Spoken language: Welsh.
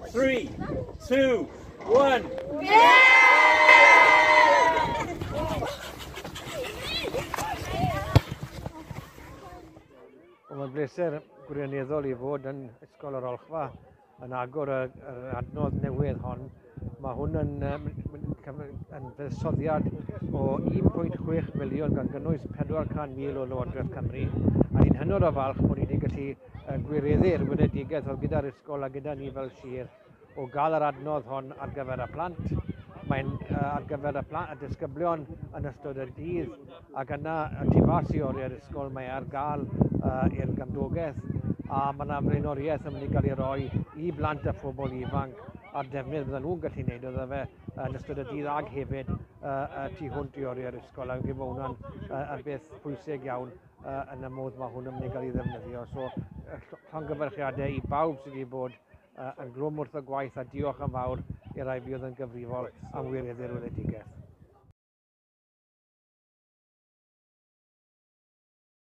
3, 2, 1. Mae'n bleser gwirioneddol I fod yn Ysgol yr Olchfa yn agor yr adnodd newydd hon. Mae hwn yn fuddsoddiad o 1.6 miliwn gan gynnwys 400,000 o Lywodraeth Cymru. A ni'n hynod o falch bod ni wedi gallu gwireddu'r weledigaeth oedd gyda'r ysgol a gyda ni fel sir o gael yr adnodd hon ar gyfer y plant. Mae'n ar gyfer y disgyblion yn ystod y dydd ac yna tu fas I oriau'r ysgol mae ar gael i'r gamdogaeth a mae yna flaenoriaeth yn mynd I gael ei roi I blant a phobl ifanc a'r defnydd bydden nhw'n gallu gwneud iddo fe yn ystod y dydd ag hefyd tu hwnt I oriau'r ysgol a mae hwnna'n beth pwysig iawn yn y modd mae hwn yn mynd I gael ei ddefnyddio. So llongyfarchiadau I bawb sydd wedi bod yn glwm wrth y gwaith a diolch yn fawr I rai fi oedd yn gyfrifol am wireddu'r weledigaeth.